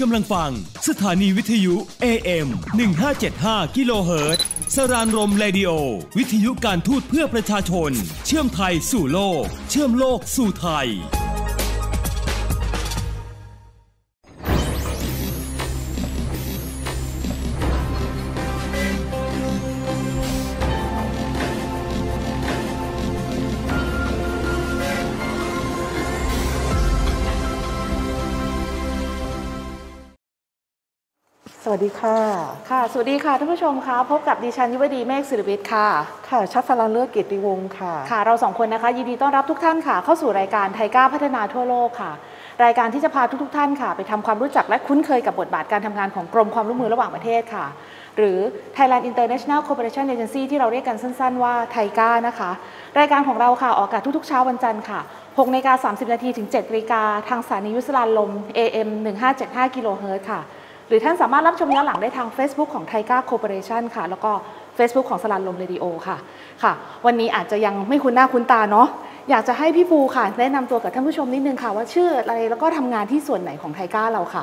ำลังฟังสถานีวิทยุ AM 1575 กิโลเฮิรตซ์สรานรมเรดิโอวิทยุการทูตเพื่อประชาชนเชื่อมไทยสู่โลกเชื่อมโลกสู่ไทยสวัสดีค่ะสวัสดีค่ะท่านผู้ชมคะพบกับดิฉันยุวดีเมฆศิริวิทย์ค่ะชัชรเลิศเกียรติวงศ์ค่ะเราสองคนนะคะยินดีต้อนรับทุกท่านค่ะเข้าสู่รายการไทก้าพัฒนาทั่วโลกค่ะรายการที่จะพาทุกท่านค่ะไปทำความรู้จักและคุ้นเคยกับบทบาทการทำงานของกรมความร่วมมือระหว่างประเทศค่ะหรือ Thailand International Cooperation Agency ที่เราเรียกกันสั้นๆว่าไทก้านะคะรายการของเราค่ะออกอากาศทุกๆเช้าวันจันทร์ค่ะ6:30 น.ถึง 7:00 น.ทางสถานีวิทยุสรานลม AM 1575 กิโลเฮิรตซ์ค่ะหรือท่านสามารถรับชมย้อนหลังได้ทาง Facebook ของ Thaiga Corporation ค่ะแล้วก็ Facebook ของสรานลมเรดิโอค่ะวันนี้อาจจะยังไม่คุ้นหน้าคุ้นตาเนาะอยากจะให้พี่ปูค่ะแนะนำตัวกับท่านผู้ชมนิดนึงค่ะว่าชื่ออะไรแล้วก็ทำงานที่ส่วนไหนของ Thaiga เราค่ะ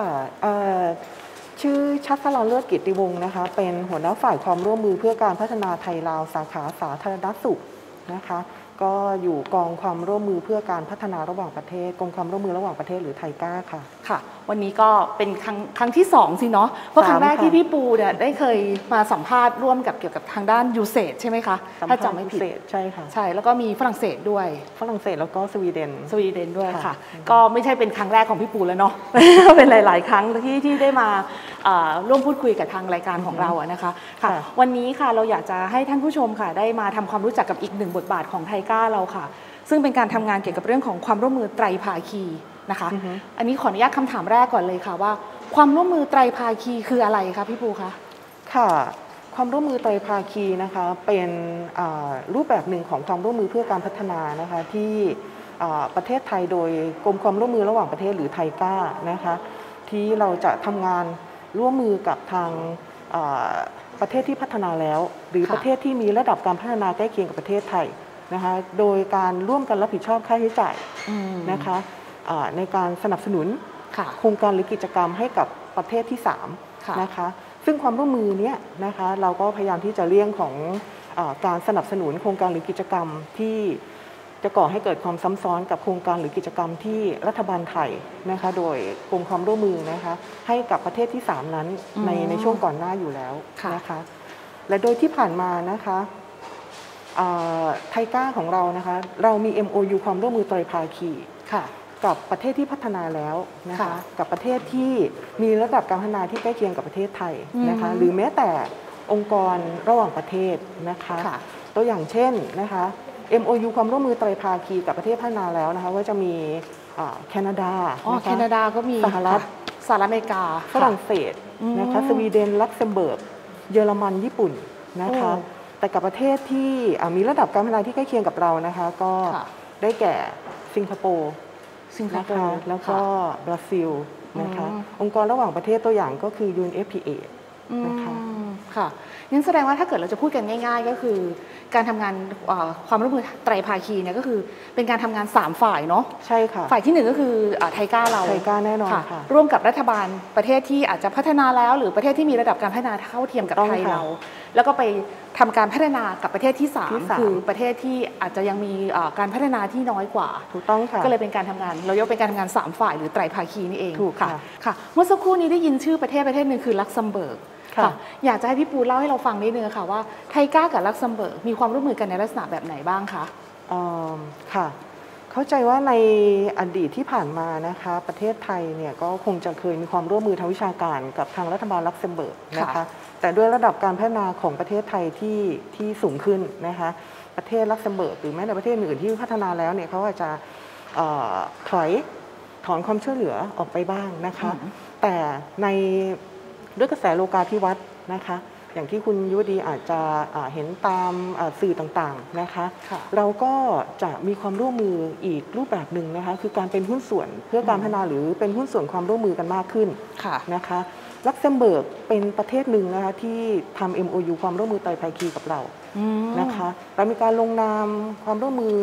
ชื่อชัชรเลิศเกียรติวงศ์นะคะเป็นหัวหน้าฝ่ายความร่วมมือเพื่อการพัฒนาไทยลาวสาขาสาธารณสุขนะคะก็อยู่กองความร่วมมือเพื่อการพัฒนาระหว่างประเทศกรมความร่วมมือระหว่างประเทศหรือไทก้าค่ะวันนี้ก็เป็นครั้งที่2สิเนาะเพราะครั้งแรกที่พี่ปูเนี่ยได้เคยมาสัมภาษณ์ร่วมกับเกี่ยวกับทางด้านยูเซจใช่ไหมคะถ้าจำไม่ผิดใช่ค่ะใช่แล้วก็มีฝรั่งเศสด้วยฝรั่งเศสแล้วก็สวีเดนด้วยค่ะก็ไม่ใช่เป็นครั้งแรกของพี่ปูแล้วเนาะ เป็นหลายๆครั้งที่ได้มาร่วมพูดคุยกับทางรายการของเราอะนะคะวันนี้ค่ะเราอยากจะให้ท่านผู้ชมค่ะได้มาทำความรู้จักกับอีกหนึ่งบทบาทของไทก้าเราค่ะซึ่งเป็นการทำงานเกี่ยวกับเรื่องของความร่วมมือไตรภาคีนะคะอันนี้ขออนุญาตคำถามแรกก่อนเลยค่ะว่าความร่วมมือไตรภาคีคืออะไรคะพี่ปูคะค่ะความร่วมมือไตรภาคีนะคะเป็นรูปแบบหนึ่งของความร่วมมือเพื่อการพัฒนานะคะที่ประเทศไทยโดยกรมความร่วมมือระหว่างประเทศหรือไทก้านะคะที่เราจะทำงานร่วมมือกับทางประเทศที่พัฒนาแล้วหรือประเทศที่มีระดับการพัฒนาใกล้เคียงกับประเทศไทยนะคะโดยการร่วมกันรับผิดชอบค่าใช้จ่ายนะคะในการสนับสนุนโครงการหรือกิจกรรมให้กับประเทศที่3นะคะซึ่งความร่วมมือนี้นะคะเราก็พยายามที่จะเลี่ยงของการสนับสนุนโครงการหรือกิจกรรมที่จะก่อให้เกิดความซ้ำซ้อนกับโครงการหรือกิจกรรมที่รัฐบาลไทยนะคะโดยกรมความร่วมมือนะคะให้กับประเทศที่3นั้นในช่วงก่อนหน้าอยู่แล้วนะคะและโดยที่ผ่านมานะคะไทก้าของเรานะคะเรามี MOU ความร่วมมือไตรภาคีกับประเทศที่พัฒนาแล้วนะคะกับประเทศที่มีระดับการพัฒนาที่ใกล้เคียงกับประเทศไทยนะคะหรือแม้แต่องค์กรระหว่างประเทศนะคะตัวอย่างเช่นนะคะ MOU ความร่วมมือไตรภาคีกับประเทศพัฒนาแล้วนะคะว่าจะมีแคนาดาแคนาดาก็มีสหรัฐอเมริกาฝรั่งเศสนะคะสวีเดนลักเซมเบิร์กเยอรมันญี่ปุ่นนะคะแต่กับประเทศที่มีระดับการพัฒนาที่ใกล้เคียงกับเรานะคะก็ได้แก่สิงคโปร์นะคะแล้วก็บราซิลนะคะองค์กรระหว่างประเทศตัวอย่างก็คือ UNFPA นะคะค่ะงั้นแสดงว่าถ้าเกิดเราจะพูดกันง่ายๆก็คือการทำงานความร่วมมือไตรภาคีเนี่ยก็คือเป็นการทำงาน3ฝ่ายเนาะใช่ค่ะฝ่ายที่1ก็คือไทก้าเราไทก้าแน่นอนค่ะร่วมกับรัฐบาลประเทศที่อาจจะพัฒนาแล้วหรือประเทศที่มีระดับการพัฒนาเท่าเทียมกับไทยเราแล้วก็ไปทำการพัฒนากับประเทศที่3คือประเทศที่อาจจะยังมีการพัฒนาที่น้อยกว่าถูกต้องค่ะก็เลยเป็นการทำงานเราเรียกเป็นการทำงาน3ฝ่ายหรือไตรภาคีนี่เองถูกค่ะเมื่อสักครู่นี้ได้ยินชื่อประเทศนึงคือลักเซมเบิร์กค่ะอยากจะให้พี่ปูเล่าให้เราฟังนิดนึงค่ะว่าไทก้ากับลักเซมเบิร์กมีความร่วมมือกันในลักษณะแบบไหนบ้างคะค่ะเข้าใจว่าในอดีตที่ผ่านมานะคะประเทศไทยเนี่ยก็คงจะเคยมีความร่วมมือทางวิชาการกับทางรัฐบาลลักเซมเบิร์กนะคะแต่ด้วยระดับการพัฒนาของประเทศไทยที่สูงขึ้นนะคะประเทศลักเซมเบิร์กหรือแม้แต่ประเทศอื่นที่พัฒนาแล้วเนี่ยเขาอาจจะถอนความช่วยเหลือออกไปบ้างนะคะแต่ในด้วยกระแสโลกาภิวัตน์นะคะอย่างที่คุณยุวดีอาจจะเห็นตามสื่อต่างๆนะคะเราก็จะมีความร่วมมืออีกรูปแบบหนึ่งนะคะคือการเป็นหุ้นส่วนเพื่อการพัฒนาหรือเป็นหุ้นส่วนความร่วมมือกันมากขึ้นนะคะลักเซมเบิร์กเป็นประเทศหนึ่งนะคะที่ทำ MOU ความร่วมมือไตรภาคีกับเรานะคะเรามีการลงนามความร่วมมือ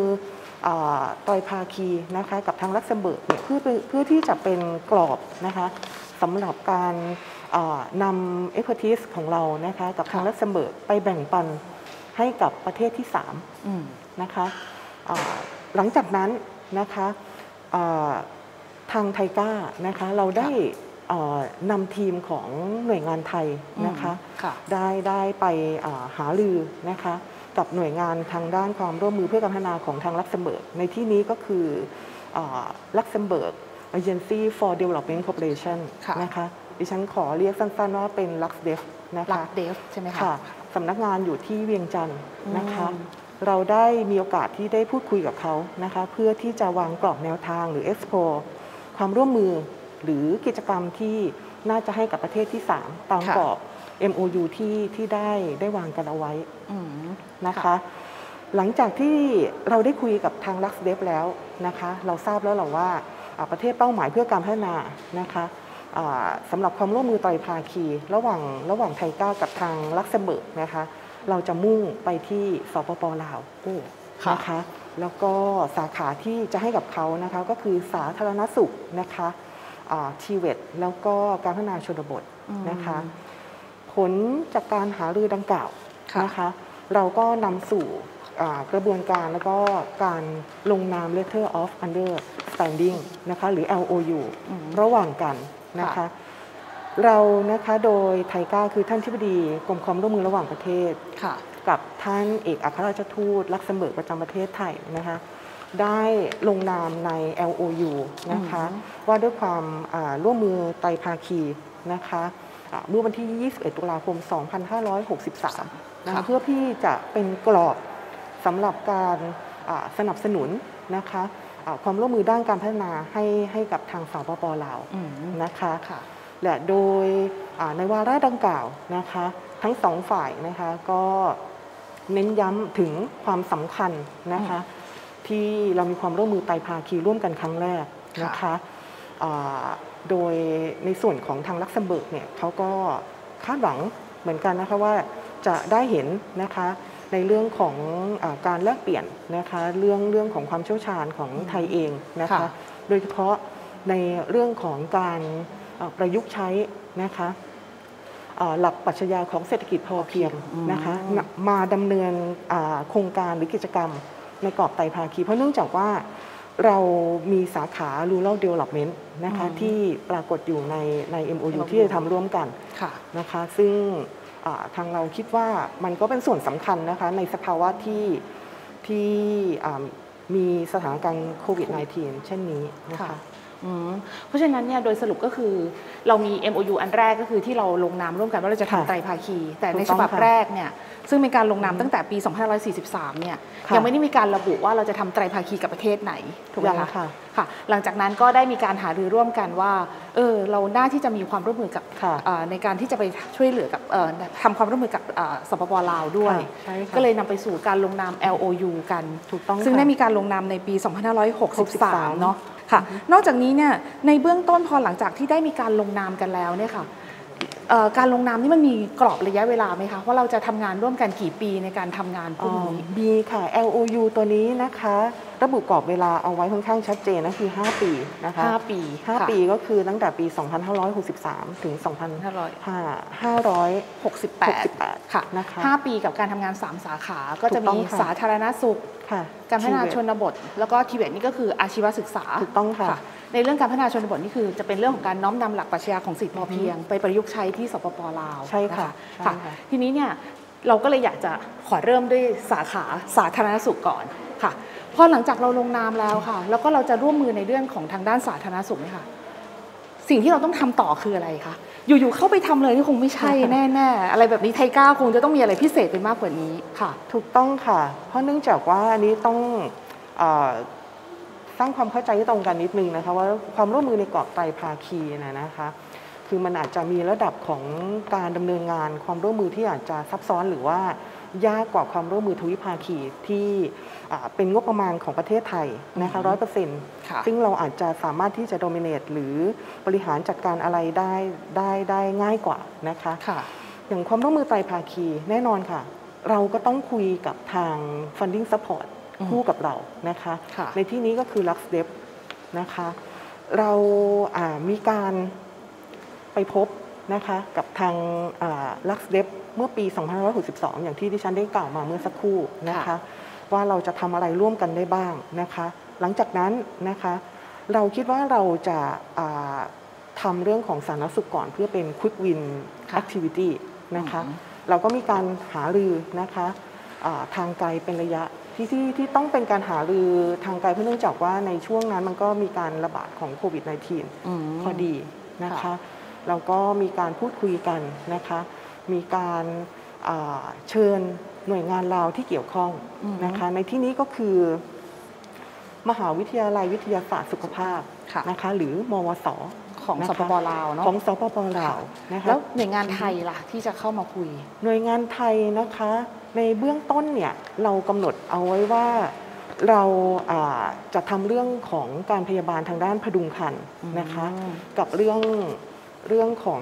ไตรภาคีนะคะกับทางลักเซมเบิร์กเนี่ยเพื่อที่จะเป็นกรอบนะคะสำหรับการนำ expertise ของเรานะคะกับทางลักเซมเบิร์กไปแบ่งปันให้กับประเทศที่3นะคะหลังจากนั้นนะคะทางไทก้านะคะเราได้นำทีมของหน่วยงานไทยนะคะได้ไปหารือนะคะกับหน่วยงานทางด้านความร่วมมือเพื่อการพัฒนาของทางลักเซมเบิร์กในที่นี้ก็คือลักเซมเบิร์ก Agency for Development Cooperation นะคะดิฉันขอเรียกสั้นๆว่าเป็น LuxDev นะคะ LuxDev ใช่ไหมคะสำนักงานอยู่ที่เวียงจันทร์นะคะเราได้มีโอกาสที่ได้พูดคุยกับเขานะคะเพื่อที่จะวางกรอบแนวทางหรือ explore ความร่วมมือหรือกิจกรรมที่น่าจะให้กับประเทศที่3ตามกรอบ MOU ที่ได้วางกันเอาไว้นะคะหลังจากที่เราได้คุยกับทาง LuxDev แล้วนะคะเราทราบแล้วหรอว่าประเทศเป้าหมายเพื่อการพัฒนานะคะสำหรับความร่วมมือไตรภาคีระหว่างไทก้ากับทางลักเซมเบิร์กนะคะเราจะมุ่งไปที่สปป.ลาวนะคะแล้วก็สาขาที่จะให้กับเขานะคะก็คือสาธารณสุขนะคะทีเวทแล้วก็การพัฒนาชนบทนะคะผลจากการหารือดังกล่าวนะคะเราก็นำสู่กระบวนการแล้วก็การลงนาม Letter of Understanding นะคะหรือ LOU ระหว่างกันนะคะเรานะคะโดยไทก้าคือท่านทิบดีกรมความร่วมมือระหว่างประเทศกับท่านเอกอัครราชทูตลักเซมเบิร์กประจำประเทศไทยนะคะได้ลงนามใน LOU นะคะว่าด้วยความร่วมมือไตรภาคีนะคะเมื่อวันที่ 21 ตุลาคม 2563 นะคะเพื่อที่จะเป็นกรอบสำหรับการสนับสนุนนะคะความร่วมมือด้านการพัฒนาให้กับทางสปป.ลาวนะคะและโดยในวาระดังกล่าวนะคะทั้งสองฝ่ายนะคะก็เน้นย้ำถึงความสำคัญนะคะที่เรามีความร่วมมือไตรภาคีร่วมกันครั้งแรกนะคะโดยในส่วนของทางลักเซมเบิร์กเนี่ยเขาก็คาดหวังเหมือนกันนะคะว่าจะได้เห็นนะคะในเรื่องของการแลกเปลี่ยนนะคะเรื่องของความเชี่ยวชาญของไทยเองนะคะโดยเฉพาะในเรื่องของการประยุกต์ใช้นะคะหลักปรัชญาของเศรษฐกิจพอเพียงนะคะมาดำเนินโครงการหรือกิจกรรมในกรอบไตรภาคีเพราะเนื่องจากว่าเรามีสาขา Rural Development นะคะที่ปรากฏอยู่ใน MOU ที่จะทำร่วมกันนะคะซึ่งทางเราคิดว่ามันก็เป็นส่วนสำคัญนะคะในสภาวะที่มีสถานการณ์โควิด -19 เช่นนี้นะคะเพราะฉะนั้นเนี่ยโดยสรุปก็คือเรามี MOU อันแรกก็คือที่เราลงนามร่วมกันว่าเราจะทำไตรภาคีแต่ในฉบับแรกเนี่ยซึ่งเป็นการลงนามตั้งแต่ปี 2543 เนี่ยยังไม่ได้มีการระบุว่าเราจะทำไตรภาคีกับประเทศไหนถูกไหมคะค่ะหลังจากนั้นก็ได้มีการหารือร่วมกันว่าเราน่าที่จะมีความร่วมมือกับในการที่จะไปช่วยเหลือกับทำความร่วมมือกับสปป.ลาวด้วยก็เลยนำไปสู่การลงนาม LOU กันซึ่งได้มีการลงนามในปี 2563 เนาะค่ะนอกจากนี้เนี่ยในเบื้องต้นพอหลังจากที่ได้มีการลงนามกันแล้วเนี่ยค่ะการลงนามนี่มันมีกรอบระยะเวลาไหมคะว่าเราจะทำงานร่วมกันกี่ปีในการทำงานพวกนี้มีค่ะ LOU ตัวนี้นะคะระบุกรอบเวลาเอาไว้ค่อนข้างชัดเจนนะคือ5 ปีนะคะ5 ปีก็คือตั้งแต่ปี 2563 ถึง 2568 ค่ะนะคะ5 ปีกับการทำงาน3สาขาก็จะมีสาธารณสุขการพัฒนาชนบทแล้วก็ทีเวทนี่ก็คืออาชีวศึกษาถูกต้องค่ะในเรื่องการพัฒนาชนบทนี่คือจะเป็นเรื่องของการน้อมนำหลักปรัชญาของเศรษฐกิจพอเพียงไปประยุกต์ใช้ที่สปป.ลาวใช่ค่ะทีนี้เนี่ยเราก็เลยอยากจะขอเริ่มด้วยสาขาสาธารณสุขก่อนค่ะพอหลังจากเราลงนามแล้วค่ะแล้วก็เราจะร่วมมือในเรื่องของทางด้านสาธารณสุขนี่ค่ะสิ่งที่เราต้องทำต่อคืออะไรคะอยู่ๆเข้าไปทำเลยนี่คงไม่ใช่แน่ๆอะไรแบบนี้ไทก้าคงจะต้องมีอะไรพิเศษไปมากกว่านี้ค่ะถูกต้องค่ะเพราะเนื่องจากว่าอันนี้ต้องสร้างความเข้าใจที่ตรงกันนิดนึงนะคะว่าความร่วมมือในกรอบไตรภาคีนะคะคือมันอาจจะมีระดับของการดำเนินงานความร่วมมือที่อาจจะซับซ้อนหรือว่ายากกว่าความร่วมมือทวิภาคีที่เป็นงบประมาณของประเทศไทยนะคะ 100% ซึ่งเราอาจจะสามารถที่จะโดมิเนตหรือบริหารจัดการอะไรได้ง่ายกว่านะคะอย่างความร่วมมือไตรภาคีแน่นอนค่ะเราก็ต้องคุยกับทาง funding support คู่กับเรานะคะในที่นี้ก็คือ LuxDev นะคะเรามีการไปพบนะคะกับทางลักซ์เดฟเมื่อปี 2562 อย่างที่ดิฉันได้กล่าวมาเมื่อสักครู่นะคะว่าเราจะทำอะไรร่วมกันได้บ้างนะคะหลังจากนั้นนะคะเราคิดว่าเราจะทำเรื่องของสาธารณสุขก่อนเพื่อเป็น Quick Win Activity นะคะเราก็มีการหารือนะคะทางไกลเป็นระยะที่ต้องเป็นการหารือทางไกลเพราะเนื่องจากว่าในช่วงนั้นมันก็มีการระบาดของโควิด -19 พอดีนะคะเราก็มีการพูดคุยกันนะคะมีการเชิญหน่วยงานเราที่เกี่ยวข้องนะคะในที่นี้ก็คือมหาวิทยาลัยวิทยาศาสตร์สุขภาพนะคะหรือมวส. ของสปป.ลาวเนาะของสปป.ลาวนะคะแล้วหน่วยงานไทยล่ะที่จะเข้ามาคุยหน่วยงานไทยนะคะในเบื้องต้นเนี่ยเรากำหนดเอาไว้ว่าเราจะทำเรื่องของการพยาบาลทางด้านพดุงครรภ์นะคะกับเรื่องของ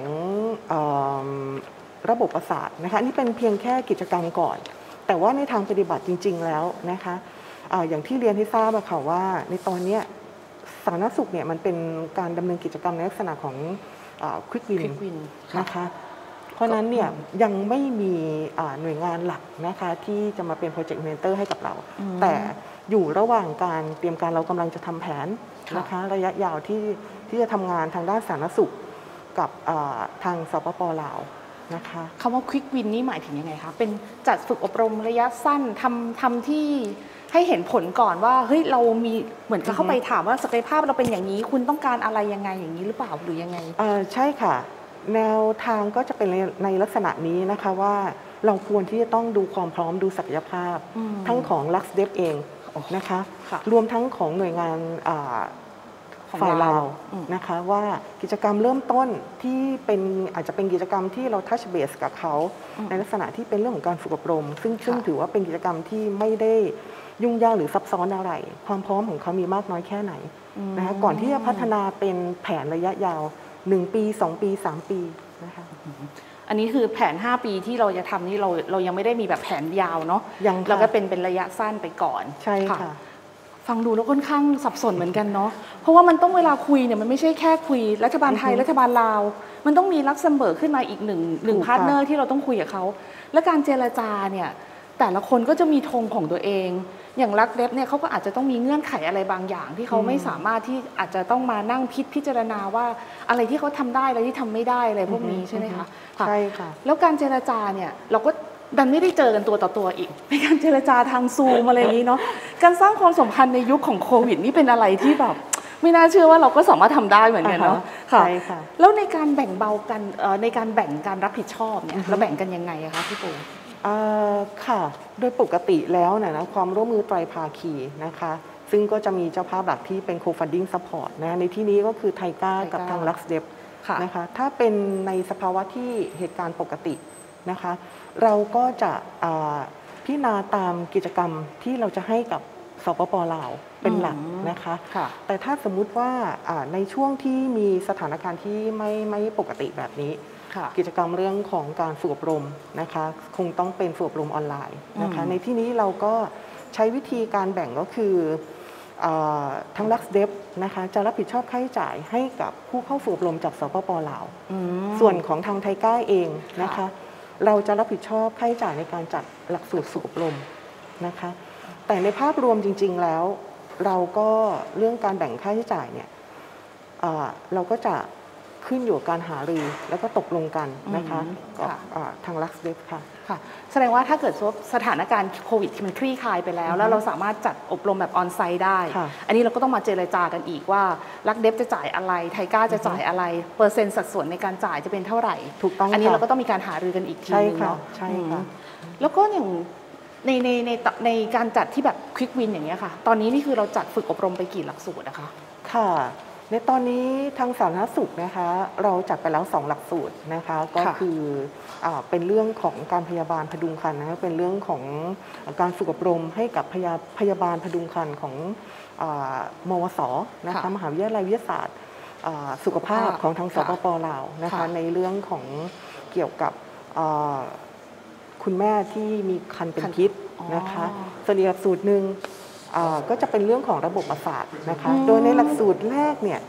ระบบประสาทนะคะนี่เป็นเพียงแค่กิจกรรมก่อนแต่ว่าในทางปฏิบัติจริงๆแล้วนะคะอย่างที่เรียนให้ทราบค่ะว่าในตอนนี้สาธารณสุขเนี่ยมันเป็นการดำเนินกิจกรรมในลักษณะของQuick Win นะคะเพราะนั้นเนี่ยยังไม่มีหน่วยงานหลักนะคะที่จะมาเป็น Project Manager ให้กับเราแต่อยู่ระหว่างการเตรียมการเรากำลังจะทำแผนนะคะระยะยาวที่จะทำงานทางด้านสาธารณสุขกับทางสปป.ลาวนะคะคำว่า Quick Win นี่หมายถึงยังไงคะเป็นจัดฝึกอบรมระยะสั้นทำที่ให้เห็นผลก่อนว่าเฮ้ยเรามีเหมือนจะเข้าไปถามว่าศักยภาพเราเป็นอย่างนี้คุณต้องการอะไรยังไงอย่างนี้หรือเปล่าหรือยังไงใช่ค่ะแนวทางก็จะเป็นในลักษณะนี้นะคะว่าเราควรที่จะต้องดูความพร้อมดูศักยภาพทั้งของ LuxDev เองนะคะรวมทั้งของหน่วยงานฝ่ายลาวนะคะว่ากิจกรรมเริ่มต้นที่เป็นอาจจะเป็นกิจกรรมที่เราทัชเบสกับเขาในลักษณะที่เป็นเรื่องของการฝึกอบรมซึ่งถือว่าเป็นกิจกรรมที่ไม่ได้ยุ่งยากหรือซับซ้อนอะไรความพร้อมของเขามีมากน้อยแค่ไหนนะคะก่อนที่จะพัฒนาเป็นแผนระยะยาว1 ปี2 ปี3 ปีนะคะอันนี้คือแผน5 ปีที่เราจะทำนี่เรายังไม่ได้มีแบบแผนยาวเนาะเราก็เป็นระยะสั้นไปก่อนใช่ค่ะฟังดูแล้วค่อนข้างสับสนเหมือนกันเนาะเพราะว่ามันต้องเวลาคุยเนี่ยมันไม่ใช่แค่คุยรัฐบาลไทยรัฐบาลลาวมันต้องมีลักเซมเบิร์กขึ้นมาอีกหนึ่งพาร์ทเนอร์ที่เราต้องคุยกับเขาและการเจรจาเนี่ยแต่ละคนก็จะมีธงของตัวเองอย่างLuxDevเนี่ยเขาก็อาจจะต้องมีเงื่อนไขอะไรบางอย่างที่เขาไม่สามารถที่อาจจะต้องมานั่งพิจารณาว่าอะไรที่เขาทำได้อะไรที่ทำไม่ได้อะไรพวกนี้ใช่ไหมคะใช่ค่ะแล้วการเจรจาเนี่ยเราก็ดันไม่ได้เจอกันตัวต่อตัวอีกเป็นการเจรจาทางซูมอะไรอย่างนี้เนาะการสร้างความสัมพันธ์ในยุคของโควิดนี่เป็นอะไรที่แบบไม่น่าเชื่อว่าเราก็สามารถทำได้เหมือนกันเนาะค่ะแล้วในการแบ่งเบากันในการแบ่งการรับผิดชอบเนี่ยเราแบ่งกันยังไงคะพี่ปูค่ะโดยปกติแล้วนะความร่วมมือไตรภาคีนะคะซึ่งก็จะมีเจ้าภาพหลักที่เป็น co-funding support นะในที่นี้ก็คือไทก้ากับทาง LuxDev นะคะถ้าเป็นในสภาวะที่เหตุการณ์ปกตินะคะเราก็จะพิจารณาตามกิจกรรมที่เราจะให้กับสปป.ลาวเป็นหลักนะคะแต่ถ้าสมมุติว่าในช่วงที่มีสถานการณ์ที่ไม่ปกติแบบนี้กิจกรรมเรื่องของการฝึกอบรมนะคะคงต้องเป็นฝึกอบรมออนไลน์นะคะในที่นี้เราก็ใช้วิธีการแบ่งก็คือทั้ง LuxDev นะคะจะรับผิดชอบค่าใช้จ่ายให้กับผู้เข้าฝึกอบรมจากสปป.ลาวส่วนของทางไทก้าเองนะคะเราจะรับผิดชอบค่าใช้จ่ายในการจัดหลักสูตรฝึกอบรมนะคะแต่ในภาพรวมจริงๆแล้วเราก็เรื่องการแบ่งค่าใช้จ่ายเนี่ยเราก็จะขึ้นอยู่กับการหารือแล้วก็ตกลงกันนะคะกับทาง LuxDev ค่ะแสดงว่าถ้าเกิดสถานการณ์โควิดที่มันคลี่คลายไปแล้วแล้วเราสามารถจัดอบรมแบบออนไซต์ได้อันนี้เราก็ต้องมาเจรจากันอีกว่าLuxDevจะจ่ายอะไรไทก้าจะจ่ายอะไรเปอร์เซ็นต์สัดส่วนในการจ่ายจะเป็นเท่าไหร่ถูกต้องอันนี้เราก็ต้องมีการหารือกันอีกทีนึงเนาะใช่ค่ะแล้วก็อย่างในการจัดที่แบบ Quick Win อย่างเงี้ยค่ะตอนนี้นี่คือเราจัดฝึกอบรมไปกี่หลักสูตรนะคะค่ะในตอนนี้ทางสาธารณสุขนะคะเราจัดไปแล้ว2 หลักสูตรนะคะก็คือเป็นเรื่องของการพยาบาลพดุงครรภ์นะคะเป็นเรื่องของการฝึกอบรมให้กับพยาบาลพดุงครรภ์ของมวส.นะคะมหาวิทยาลัยวิทยาศาสตร์สุขภาพของทางสปป.ลาวนะคะในเรื่องของเกี่ยวกับคุณแม่ที่มีครรภ์เป็นพิษนะคะส่วนอีกหลักสูตรหนึ่งก็จะเป็นเรื่องของระบบประสาทนะคะโดยในหลักสูตรแรกเนี่ย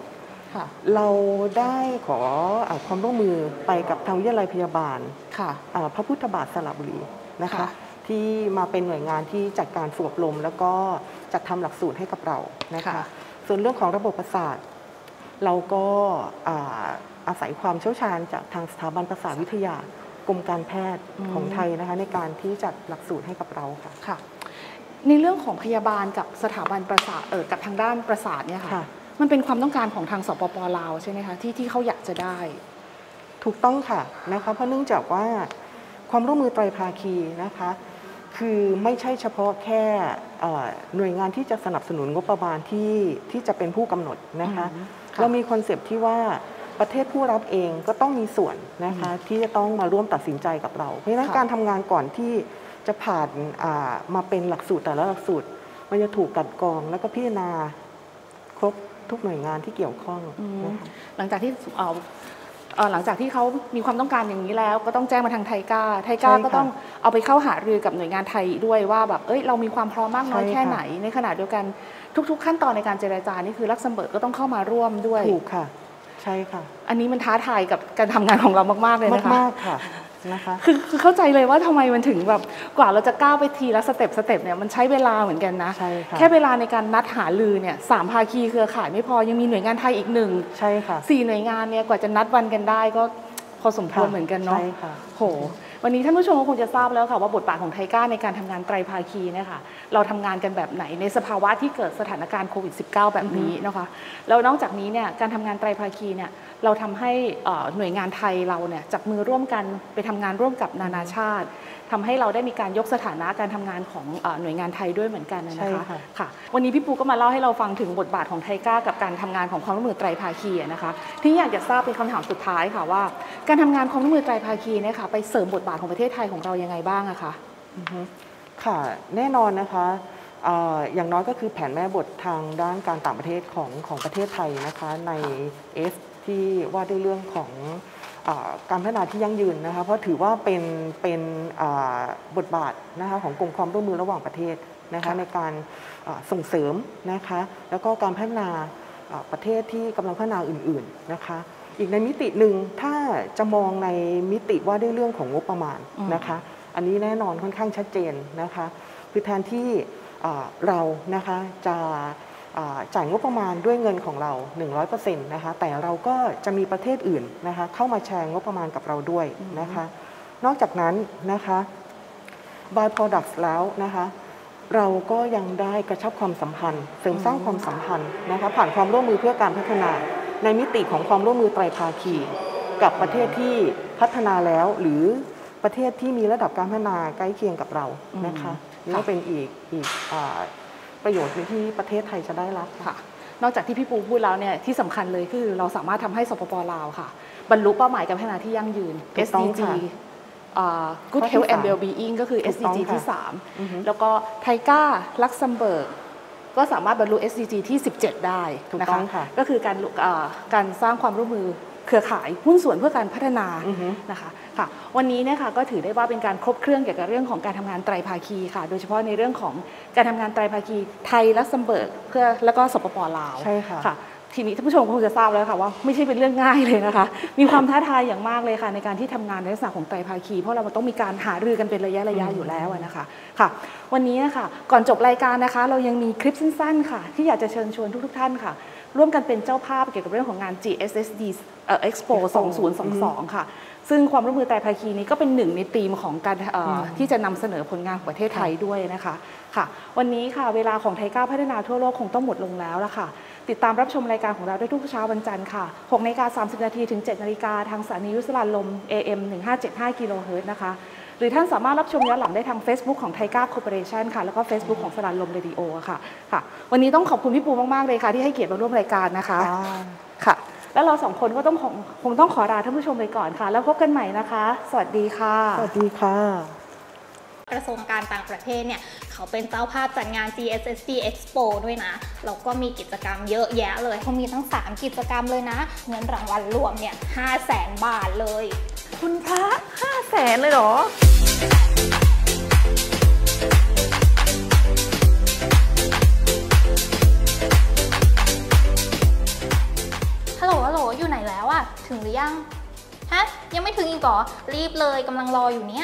เราได้ขอความร่วมมือไปกับทางวิทยาลัยพยาบาลพระพุทธบาทสระบุรีนะคะที่มาเป็นหน่วยงานที่จัดการฝึกอบรมแล้วก็จัดทำหลักสูตรให้กับเรานะคะส่วนเรื่องของระบบประสาทเราก็อาศัยความเชี่ยวชาญจากทางสถาบันประสาทวิทยากรมการแพทย์ของไทยนะคะในการที่จัดหลักสูตรให้กับเราค่ะในเรื่องของพยาบาลกับสถาบันประสาทกับทางด้านประสาทเนี่ยค่ะมันเป็นความต้องการของทางสปป.ลาวใช่ไหมคะที่เขาอยากจะได้ถูกต้องค่ะนะคะเพราะเนื่องจากว่าความร่วมมือไตรภาคีนะคะคือไม่ใช่เฉพาะแค่หน่วยงานที่จะสนับสนุนงบประมาณที่จะเป็นผู้กำหนดนะคะเรามีคอนเซปต์ที่ว่าประเทศผู้รับเองก็ต้องมีส่วนนะคะที่จะต้องมาร่วมตัดสินใจกับเราเพราะฉะนั้นการทำงานก่อนที่จะผ่านมาเป็นหลักสูตรแต่ละหลักสูตรมันจะถูกกันกรองแล้วก็พิจารณาครบทุกหน่วยงานที่เกี่ยวข้องหลังจากที่เขามีความต้องการอย่างนี้แล้วก็ต้องแจ้งมาทางไทก้าก็ต้องเอาไปเข้าหารือกับหน่วยงานไทยด้วยว่าแบบเรามีความพร้อมมากน้อยแค่ไหนในขณะเดียวกันทุกๆขั้นตอนในการเจรจานี่คือลักเซมเบิร์กก็ต้องเข้ามาร่วมด้วยถูกค่ะใช่ค่ะอันนี้มันท้าทายกับการทำงานของเรามากๆเลยนะคะมากๆค่ะนะคะคือเข้าใจเลยว่าทำไมมันถึงแบบกว่าเราจะก้าวไปทีละสเต็ปเนี่ยมันใช้เวลาเหมือนกันนะแค่เวลาในการนัดหารือเนี่ย3 ภาคีเครือข่ายไม่พอยังมีหน่วยงานไทยอีก1ใช่ค่ะ4 หน่วยงานเนี่ยกว่าจะนัดวันกันได้ก็พอสมควรเหมือนกันเนาะใช่ค่ะโหวันนี้ท่านผู้ชมก็คงจะทราบแล้วค่ะว่าบทบาทของไทก้าในการทำงานไตรภาคีเนี่ยค่ะเราทำงานกันแบบไหนในสภาวะที่เกิดสถานการณ์โควิด -19 แบบนี้นะคะแล้วนอกจากนี้เนี่ยการทำงานไตรภาคีเนี่ยเราทำให้หน่วยงานไทยเราเนี่ยจับมือร่วมกันไปทำงานร่วมกับนานาชาติทำให้เราได้มีการยกสถานะการทำงานของหน่วยงานไทยด้วยเหมือนกันนะคะค่ะวันนี้พี่ปูก็มาเล่าให้เราฟังถึงบทบาทของไทก้ากับการทำงานของความร่วมมือไตรภาคีนะคะที่อยากจะทราบเป็นคำถามสุดท้ายค่ะว่าการทำงานความร่วมมือไตรภาคีเนี่ยค่ะไปเสริมบทบาทของประเทศไทยของเรายังไงบ้างอะคะค่ะแน่นอนนะคะอย่างน้อยก็คือแผนแม่บททางด้านการต่างประเทศของประเทศไทยนะคะในที่ว่าด้วยเรื่องของการพัฒนาที่ยั่งยืนนะคะเพราะถือว่าเป็นบทบาทนะคะของกรมความร่วมมือระหว่างประเทศนะคะในการส่งเสริมนะคะแล้วก็การพัฒนาประเทศที่กำลังพัฒนาอื่นๆนะคะอีกในมิติหนึ่งถ้าจะมองในมิติว่าด้วยเรื่องของงบประมาณนะคะอันนี้แน่นอนค่อนข้างชัดเจนนะคะคือแทนที่เรานะคะจะจ่ายงบประมาณด้วยเงินของเรา 100% นะคะแต่เราก็จะมีประเทศอื่นนะคะเข้ามาแชร์งบประมาณกับเราด้วยนะคะนอกจากนั้นนะคะ by products แล้วนะคะเราก็ยังได้กระชับความสัมพันธ์เสริมสร้างความสัมพันธ์นะคะผ่านความร่วมมือเพื่อการพัฒนาในมิติของความร่วมมือไตรภาคีกับประเทศที่พัฒนาแล้วหรือประเทศที่มีระดับการพัฒนาใกล้เคียงกับเรานะคะนี่ก็เป็นอีกประโยชน์ที่ประเทศไทยจะได้รับค่ะนอกจากที่พี่ปูพูดแล้วเนี่ยที่สำคัญเลยคือเราสามารถทำให้สปป.ลาวค่ะบรรลุเป้าหมายการพัฒนาที่ยั่งยืน SDG Good Health and Well-being ก็คือ SDG ที่3แล้วก็ไทก้าลักเซมเบิร์กก็สามารถบรรลุ SDG ที่17ได้นะคะก็คือการสร้างความร่วมมือเครือข่ายหุ้นส่วนเพื่อการพัฒนานะคะค่ะวันนี้เนี่ยค่ะก็ถือได้ว่าเป็นการครบเครื่องเกี่ยวกับเรื่องของการทำงานไตรภาคีค่ะโดยเฉพาะในเรื่องของการทำงานไตรภาคีไทยลักเซมเบิร์กแล้วก็สปป.ลาวใช่ค่ะทีนี้ท่านผู้ชมคงจะทราบแล้วค่ะว่าไม่ใช่เป็นเรื่องง่ายเลยนะคะมีความท้าทายอย่างมากเลยค่ะในการที่ทำงานในลักษณะของไตรภาคีเพราะเราต้องมีการหารือกันเป็นระยะอยู่แล้วนะคะค่ะวันนี้นะคะก่อนจบรายการนะคะเรายังมีคลิปสั้นๆค่ะที่อยากจะเชิญชวนทุกท่านค่ะร่วมกันเป็นเจ้าภาพเกี่ยวกับเรื่องของงาน GSSD Expo 2022 ค่ะซึ่งความร่วมมือไตรภาคีนี้ก็เป็นหนึ่งในธีมของการที่จะนำเสนอผลงานของประเทศไทยด้วยนะคะค่ะวันนี้ค่ะเวลาของไทก้าพัฒนาทั่วโลกคงต้องหมดลงแล้วละค่ะติดตามรับชมรายการของเราได้ทุกเช้าวันจันทร์ค่ะ 6:30 น.ถึง 7:00 น.ทางสถานีวิทยุสรานลม AM 1575 กิโลเฮิรตซ์นะคะหรือท่านสามารถรับชมย้อนหลังได้ทาง Facebook ของไทก้าคอร์ปอเรชั่นค่ะแล้วก็ Facebook ของสรานลมเรดิโอค่ะวันนี้ต้องขอบคุณพี่ปูมากๆเลยค่ะที่ให้เกียรติมาร่วมรายการนะคะค่ะแล้วเรา2 คนก็คงต้องขอลาท่านผู้ชมไปก่อนค่ะแล้วพบกันใหม่นะคะสวัสดีค่ะสวัสดีค่ะกระทรวงการต่างประเทศเนี่ยเขาเป็นเจ้าภาพจัดงาน GSSD Expo ด้วยนะแล้วก็มีกิจกรรมเยอะแยะเลยเขามีทั้ง3 กิจกรรมเลยนะเงินรางวัลรวมเนี่ย 500,000 บาทเลยคุณพระ 500,000 เลยเหรอฮัลยังฮะยังไม่ถึงอีกเหรอรีบเลยกำลังรออยู่เนี่ย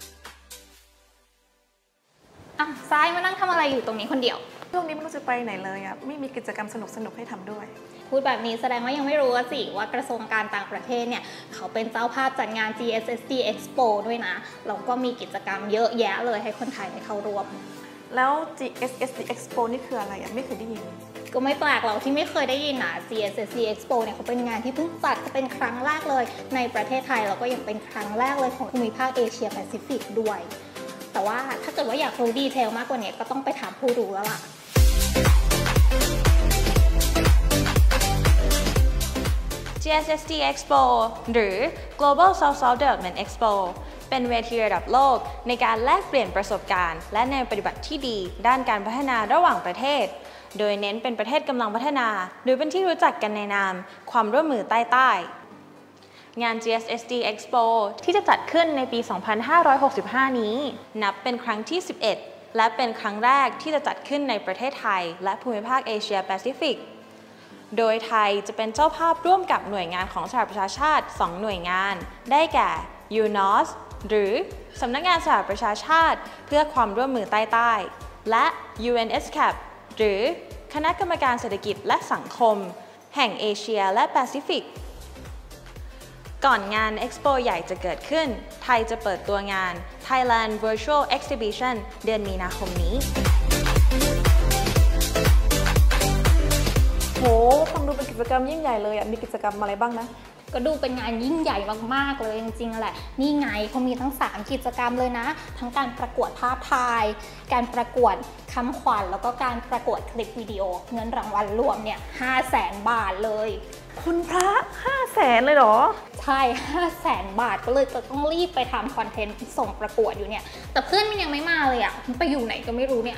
อ่ะซ้ายมานั่งทำอะไรอยู่ตรงนี้คนเดียวช่วงนี้ไม่รู้จะไปไหนเลยอ่ะไม่มีกิจกรรมสนุกๆให้ทำด้วยพูดแบบนี้แสดงว่ายังไม่รู้สิว่ากระทรวงการต่างประเทศเนี่ยเขาเป็นเจ้าภาพจัดงาน GSSD Expo ด้วยนะแล้วก็มีกิจกรรมเยอะแยะเลยให้คนไทยได้เข้าร่วมแล้ว GSSD Expo นี่คืออะไรอ่ะไม่เคยได้ยินก็ไม่แปลกหรอกที่ไม่เคยได้ยินนะ GSSD Expo เนี่ยเขาเป็นงานที่เพิ่งจัดเป็นครั้งแรกเลยในประเทศไทยแล้วก็ยังเป็นครั้งแรกเลยของภูมิภาคเอเชียแปซิฟิกด้วยแต่ว่าถ้าเกิดว่าอยากรู้ดีเทลมากกว่านี้ก็ต้องไปถามผู้รู้แล้วล่ะ GSSD Expo หรือ Global South-South Development Expo เป็นเวทีระดับโลกในการแลกเปลี่ยนประสบการณ์และแนวปฏิบัติที่ดีด้านการพัฒนาระหว่างประเทศโดยเน้นเป็นประเทศกำลังพัฒนาหรือเป็นที่รู้จักกันในนามความร่วมมือใต้งาน GSSD Expo ที่จะจัดขึ้นในปี 2565 นี้นับเป็นครั้งที่ 11 และเป็นครั้งแรกที่จะจัดขึ้นในประเทศไทยและภูมิภาคเอเชียแปซิฟิกโดยไทยจะเป็นเจ้าภาพร่วมกับหน่วยงานของสหประชาชาติ2หน่วยงานได้แก่ UNOS หรือสำนักงานสหประชาชาติเพื่อความร่วมมือใต้และ UNESCAP หรือคณะกรรมการเศรษฐกิจและสังคมแห่งเอเชียและแปซิฟิกก่อนงาน Expo ใหญ่จะเกิดขึ้นไทยจะเปิดตัวงาน Thailand Virtual Exhibition เดือนมีนาคมนี้โหฟังดูเป็นกิจกรรมยิ่งใหญ่เลยมีกิจกรรมอะไรบ้างนะก็ดูเป็นงานยิ่งใหญ่มากๆเลยจริงๆแหละนี่ไงเขามีทั้ง3กิจกรรมเลยนะทั้งการประกวดภาพถ่ายการประกวดคำขวัญแล้วก็การประกวดคลิปวิดีโอเงินรางวัลรวมเนี่ย 500,000 บาทเลยคุณพระ 500,000 เลยเหรอใช่ 500,000 บาทก็เลยจะต้องรีบไปทำคอนเทนต์ส่งประกวดอยู่เนี่ยแต่เพื่อนมันยังไม่มาเลยอ่ะมันไปอยู่ไหนก็ไม่รู้เนี่ย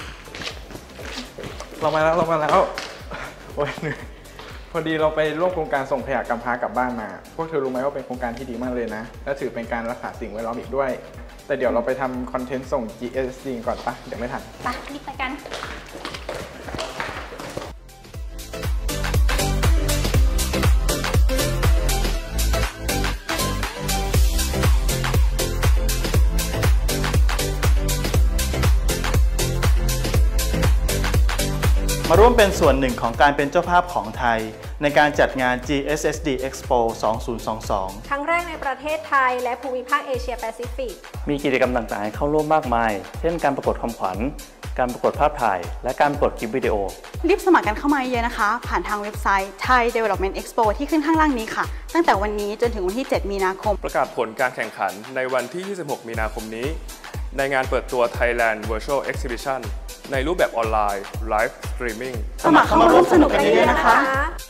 เรามาแล้วโอ้ยเหนื่อยพอดีเราไปร่วมโครงการส่งขยะกำพร้ากลับบ้านมาพวกเธอรู้ไหมว่าเป็นโครงการที่ดีมากเลยนะและถือเป็นการรักษาสิ่งแวดล้อมอีกด้วยแต่เดี๋ยวเราไปทำคอนเทนต์ส่ง GSSD ก่อนปะเดี๋ยวไม่ทันไปรีบไปกันมาร่วมเป็นส่วนหนึ่งของการเป็นเจ้าภาพของไทยในการจัดงาน GSSD Expo 2022 ครั้งแรกในประเทศไทยและภูมิภาคเอเชียแปซิฟิกมีกิจกรรมต่างๆให้เข้าร่วมมากมายเช่นการประกวดคำขวัญการประกวดภาพถ่ายและการประกวดคลิปวิดีโอรีบสมัครกันเข้ามาเยอะนะคะผ่านทางเว็บไซต์ Thai Development Expo ที่ขึ้นข้างล่างนี้ค่ะตั้งแต่วันนี้จนถึงวันที่ 7 มีนาคมประกาศผลการแข่งขันในวันที่ 26 มีนาคมนี้ในงานเปิดตัว Thailand Virtual Exhibition ในรูปแบบออนไลน์ Live Streaming สมัครเข้ามาร่วมสนุกกันเยอะๆนะคะ